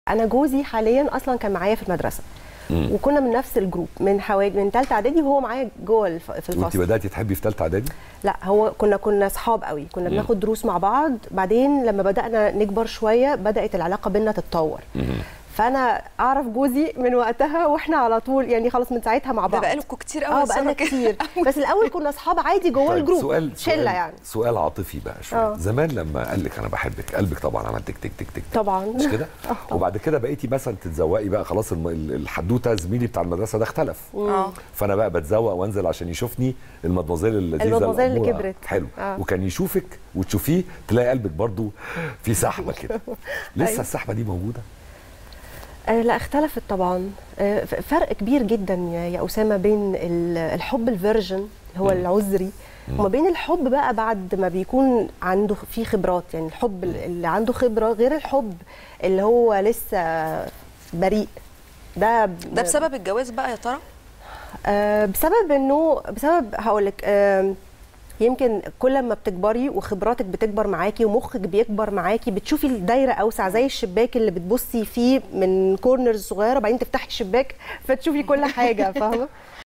انا جوزي حاليا اصلا كان معايا في المدرسه وكنا من نفس الجروب من حوالي من ثالثه اعدادي وهو معايا جوه في الفصل. وانت بداتي تحبي في ثالثه اعدادي؟ لا هو كنا اصحاب قوي، كنا بناخد دروس مع بعض. بعدين لما بدانا نكبر شويه بدات العلاقه بينا تتطور. فانا اعرف جوزي من وقتها واحنا على طول يعني خلاص من ساعتها مع بعض. ده بقالكم كتير قوي. بقالنا كتير بس الاول كنا اصحاب عادي جوه طيب الجروب شله يعني. سؤال عاطفي بقى شويه. زمان لما قال لك انا بحبك قلبك طبعا عمل تك تك تك تك طبعا مش كده؟ وبعد كده بقيتي مثلا تتزوقي بقى خلاص الحدوته زميلي بتاع المدرسه ده اختلف. فانا بقى بتزوق وانزل عشان يشوفني المدموزيل اللذيذه اللي كبرت حلو. وكان يشوفك وتشوفيه تلاقي قلبك برضو في سحبه كده. لسه السحبه دي موجوده؟ لا اختلفت طبعا. فرق كبير جدا يا أسامة بين الحب الفيرجن هو العذري وما بين الحب بقى بعد ما بيكون عنده فيه خبرات. يعني الحب اللي عنده خبرة غير الحب اللي هو لسه بريء. ده بسبب الجواز بقى يا ترى؟ بسبب هقولك يمكن كل ما بتكبري وخبراتك بتكبر معاكي ومخك بيكبر معاكي بتشوفي الدايره اوسع زي الشباك اللي بتبصي فيه من كورنرز صغيره وبعدين تفتحي الشباك فتشوفي كل حاجه، فاهمه؟